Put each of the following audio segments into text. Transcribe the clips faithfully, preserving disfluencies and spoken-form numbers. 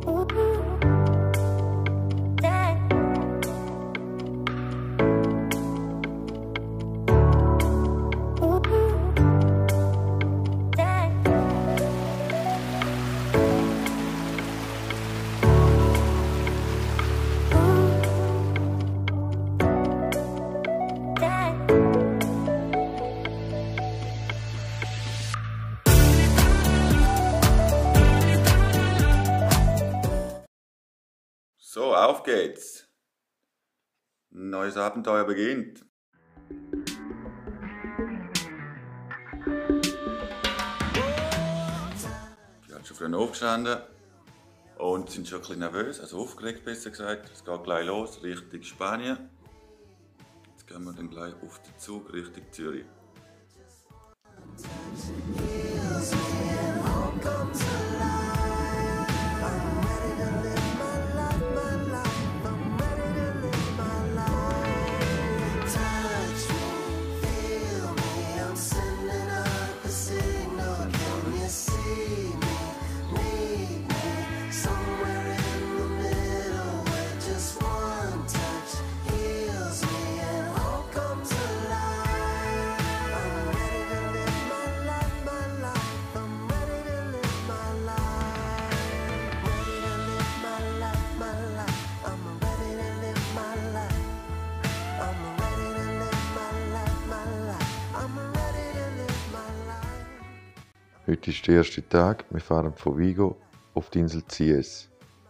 So, auf geht's. Ein neues Abenteuer beginnt. Ich bin schon früh aufgestanden und sind schon ein bisschen nervös, also aufgeregt besser gesagt. Es geht gleich los, Richtung Spanien. Jetzt gehen wir dann gleich auf den Zug Richtung Zürich. Heute ist der erste Tag, wir fahren von Vigo auf die Insel Zies.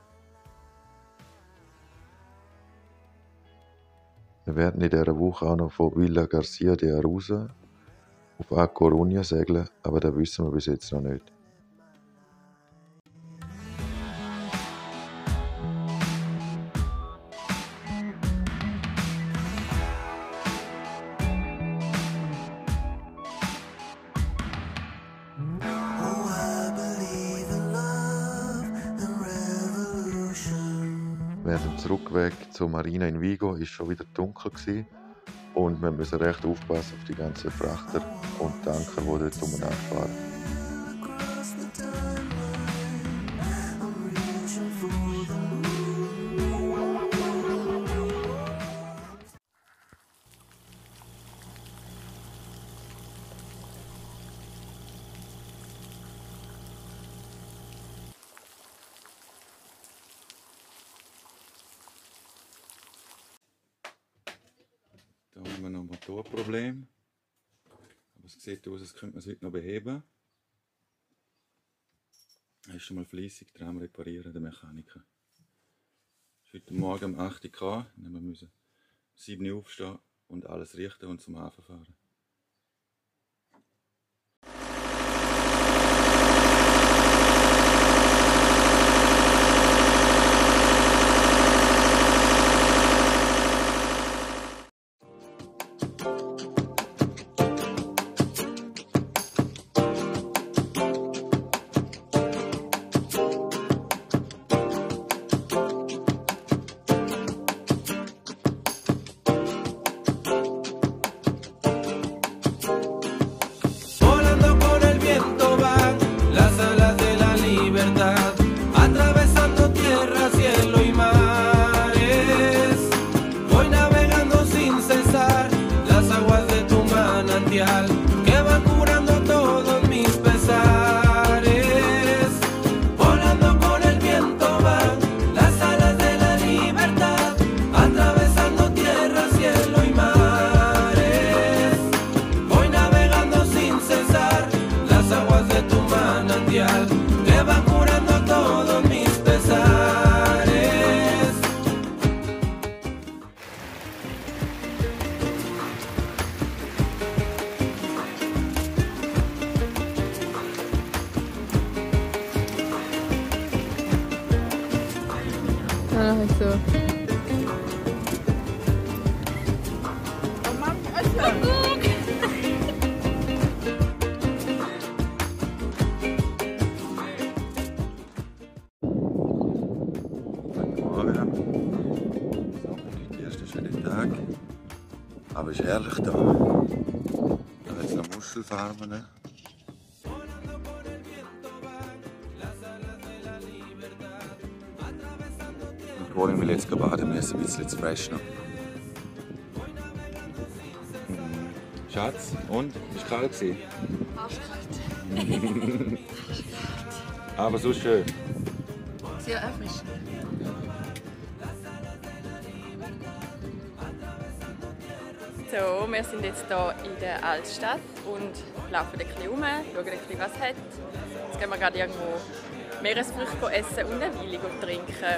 Wir werden in dieser Woche auch noch von Villa Garcia de Arousa auf A Coruña segeln, aber das wissen wir bis jetzt noch nicht. Während dem Zurückweg zur Marina in Vigo war es schon wieder dunkel gewesen und wir müssen recht aufpassen auf die ganzen Frachter und Tanker, die dort umeinander fahren. Da haben wir noch ein Motorproblem. Aber es sieht aus, als könnte man es heute noch beheben. Er ist schon mal fleissig dran reparieren, der Mechaniker. Es ist heute Morgen um acht Uhr gekommen. Wir müssen um sieben Uhr aufstehen und alles richten und zum Hafen fahren. Que va curando todos mis pesares. Volando con el viento van las alas de la libertad, atravesando tierra, cielo y mares. Voy navegando sin cesar las aguas de tu manantial, que va curando todos mis pesares. Ah, so. Guten Morgen. So, der erste schöne Tag. Aber es ist herrlich da. Da hat es noch Muschelfarmen. Worin will jetzt baden müssen, ein bisschen zu fresh noch. Schatz, und? Ist kalt gewesen? Arschkalt. Aber so schön. Sehr erfrischend. So, wir sind jetzt hier in der Altstadt und laufen ein bisschen rum, schauen ein bisschen, was es hat. Jetzt gehen wir gerade irgendwo Meeresfrüchte essen und eine Weile trinken.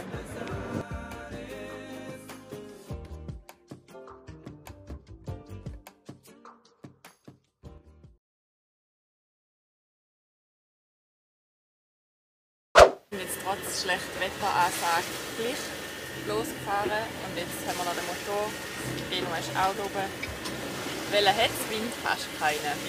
Wir sind jetzt trotz schlechter Wetteransage gleich losgefahren und jetzt haben wir noch den Motor. Dino ist auch da oben. Welchen hat es? Wind fast keinen.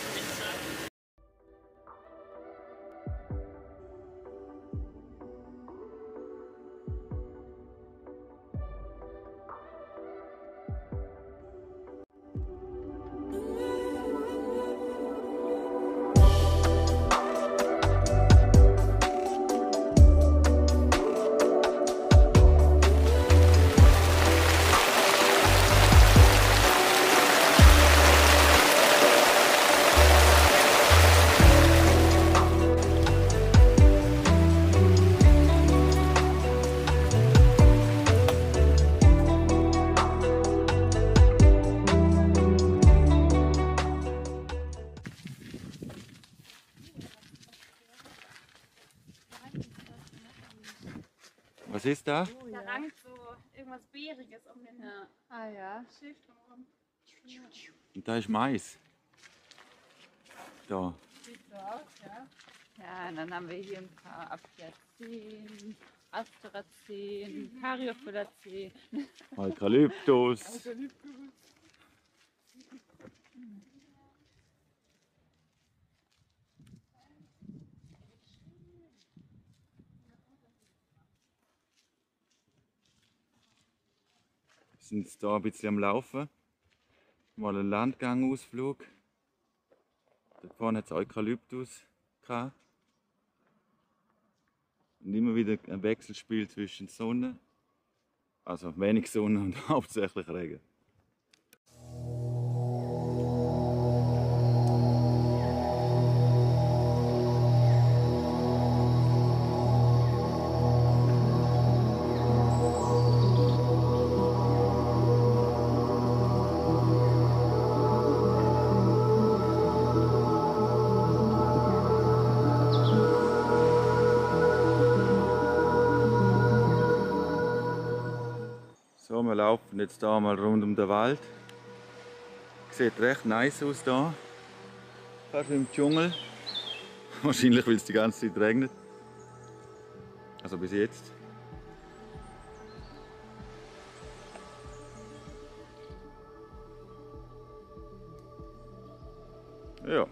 Was ist da? Da rankt so irgendwas Beeriges um den Ja. ah, ja. Schild drumherum. Und da ist Mais. Da. Sieht so aus, ja. Ja, und dann haben wir hier ein paar Apiacen, Asteracen, Caryophyllacen. Eukalyptus. Wir sind jetzt hier ein bisschen am Laufen. Mal einen Landgangausflug. Da vorne hat es Eukalyptus gehabt. Und immer wieder ein Wechselspiel zwischen Sonne, also wenig Sonne und hauptsächlich Regen. So, wir laufen jetzt hier mal rund um den Wald. Sieht recht nice aus hier. Fast wie im Dschungel. Wahrscheinlich, weil es die ganze Zeit regnet. Also bis jetzt. Ja.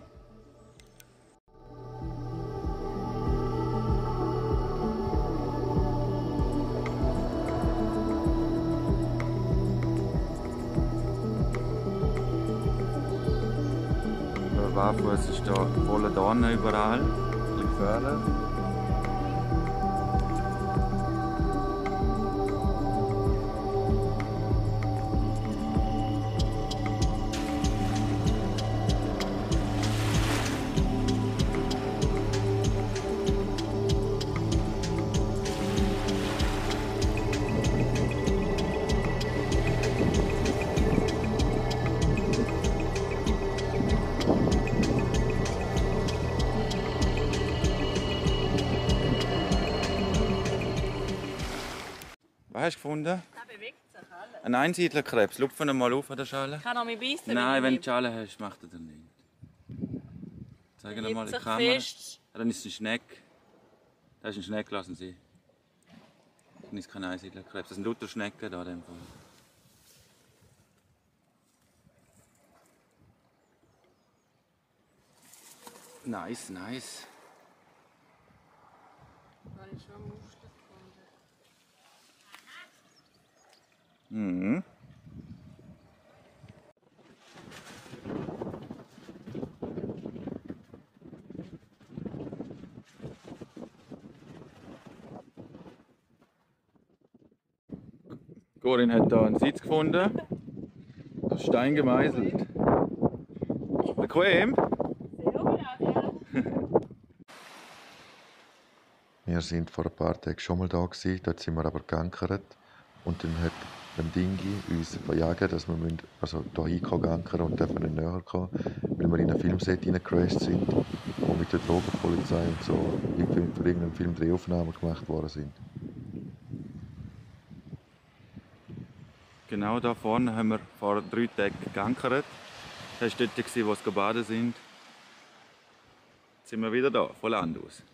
Barfuß ist da voller Dornen überall, ein bisschen gefährlich. Was hast du gefunden? Da bewegt sich alles. Ein Einsiedlerkrebs. Lupfen ihn mal auf an der Schale. Kann er mich beißen? Nein, wenn du die Schale hast, macht er dann nicht. Zeig ihn mal in die Kamera. Fest. Ja, dann ist es ein Schneck. Das ist ein Schneck, lassen Sie. Dann ist kein Einsiedlerkrebs. Das sind lauter Schnecken da in dem Fall. Nice, nice. Da habe ich schon Muster gefunden. Mhm. Corinne hat hier einen Sitz gefunden. Aus Stein gemeißelt. Bequem? Wir sind vor ein paar Tagen schon mal da gewesen, dort sind wir aber geankert. Und dann hat ein Dingi uns verjagen, dass wir müssen, also hier hinkommen und dürfen nicht näher kommen, weil wir in ein Filmset reingecrashed sind, wo mit der Drogenpolizei und so für irgendeinen Film Drehaufnahmen gemacht worden sind. Genau da vorne haben wir vor drei Tagen geankert. Das war dort, wo sie baden sind. Jetzt sind wir wieder da, von Land aus.